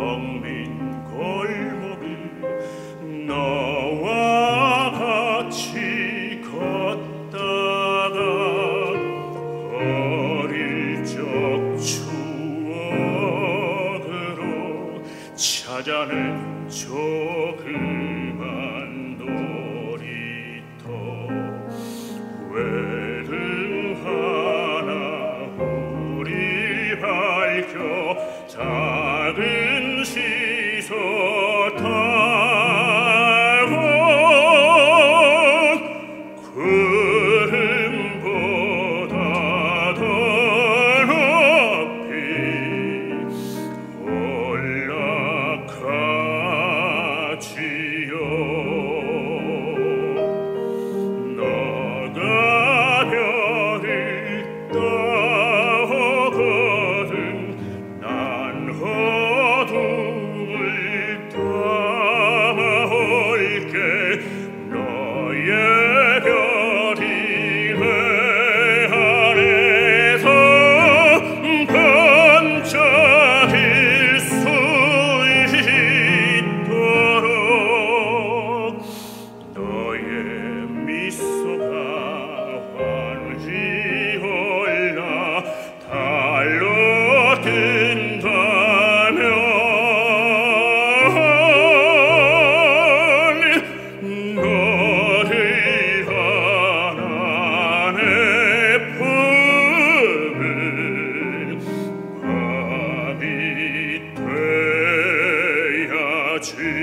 텅 빈 골목을 너와 같이 걷다가 어릴 적 추억으로 찾아낸 조그만 놀이터 외를 하나 우리 밝혀 작은 시소 타고 구름보다 더 높이 올라가지요. 너가 별을 떠거든 난 어둠을 담아올게. 너의 별이 내 안에서 반짝일 수 있도록 너의 미소가 환히 올라 달로 뜬다면 너를 안아 내 품은 밤이 돼야지.